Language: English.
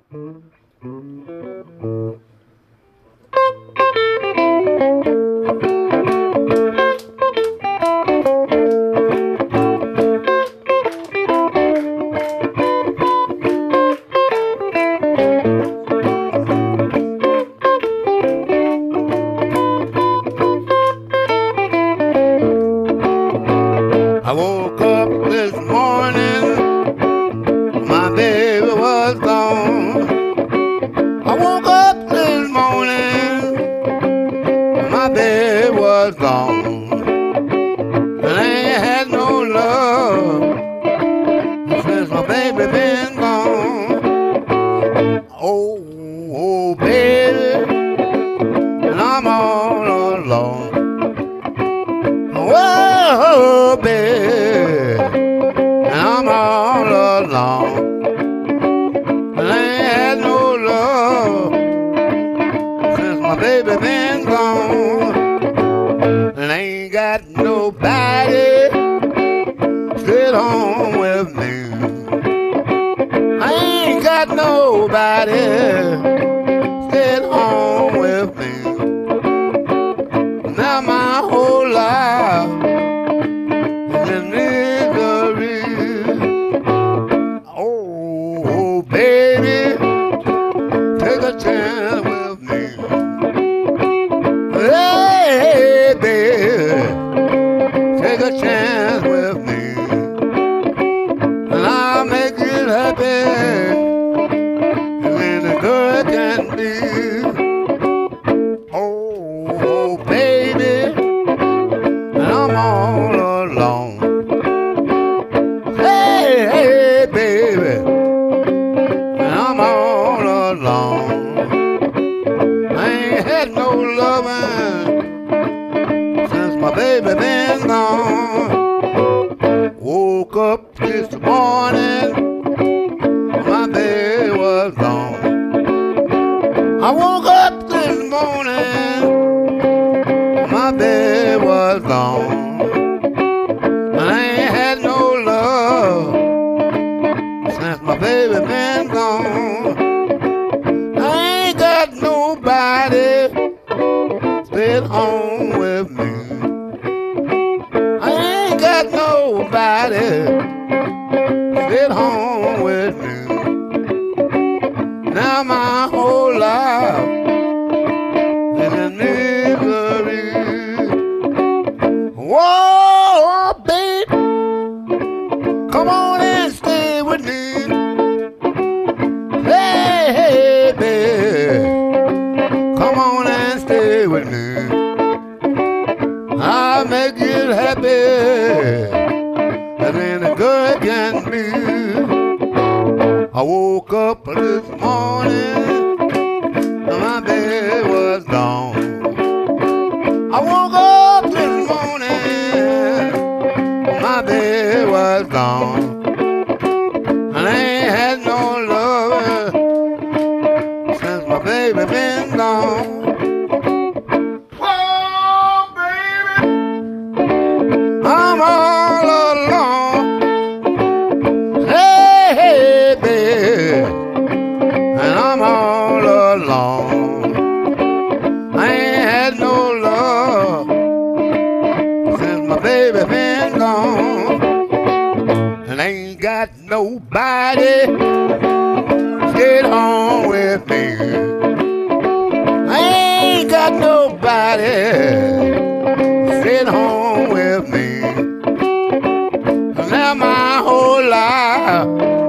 I woke up this morning, my baby was gone. I woke up this morning, my baby was gone. And I ain't had no love since my baby been gone. Oh, baby, and I'm all alone. Whoa, baby, and I'm all alone. And I ain't had no love since my baby been gone. And I ain't got nobody sit home with me. I ain't got nobody sit home with me. Now my whole life is in misery. Oh, baby, take a chance with me. Hey, baby, take a chance with me. And I'll make you happy when the girl can be. Oh, baby, and I'm all alone. Hey, baby, and I'm all alone. I ain't had no loving since my baby been gone. Woke up this morning, my baby was gone. I woke up this morning, my baby was gone. And I ain't had no love since my baby been gone. I ain't got nobody staying home with me. I ain't got nobody staying home with me. Now my whole life is in misery. Whoa, babe, come on and stay with me. Hey, babe, come on and stay with me. I'll make you happy as any girl can be. I woke up this morning, my baby was gone. I woke up this morning, my baby was gone. And I ain't had no love since my baby been gone. Oh, baby, I'm all alone. Hey, baby, and I'm all alone. I ain't had no love since my baby been gone. And I ain't got nobody sit home with me. I ain't got nobody sit home with me. Now my whole life